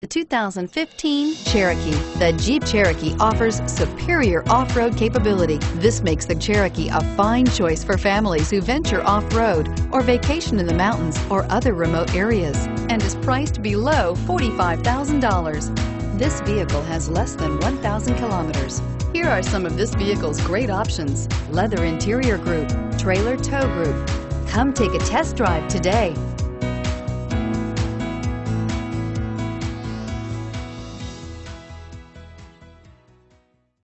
The 2015 Cherokee. The Jeep Cherokee offers superior off-road capability. This makes the Cherokee a fine choice for families who venture off-road or vacation in the mountains or other remote areas, and is priced below $45,000. This vehicle has less than 1,000 kilometers. Here are some of this vehicle's great options: leather interior group, trailer tow group. Come take a test drive today.